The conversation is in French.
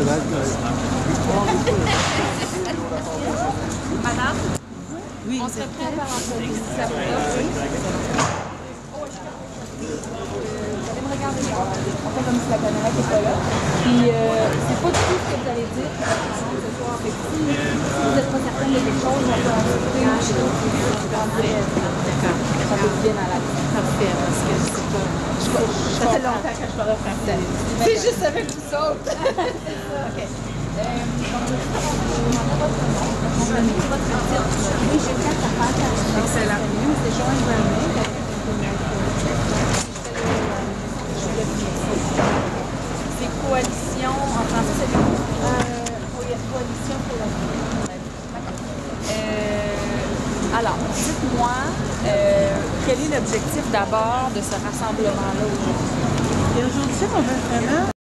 Madame, Oui, on serait prêt à faire l'entrevue si ça vous va. Vous allez me regarder là. On fait comme si la caméra n'était pas là. Puis c'est pas tout ce que vous allez dire qui va changer ce soir. Fait que si vous n'êtes pas certaine de quelque chose, on peut en discuter. d'accord. Ça peut bien à la tête. Parfait, parce que c'est pas... Ça fait longtemps que je parle français. C'est juste avec vous autres. OK. Excellent. C'est coalition, en français c'est coalition pour la alors, dites-moi, quel est l'objectif d'abord de ce rassemblement-là aujourd'hui? Et aujourd'hui, on veut vraiment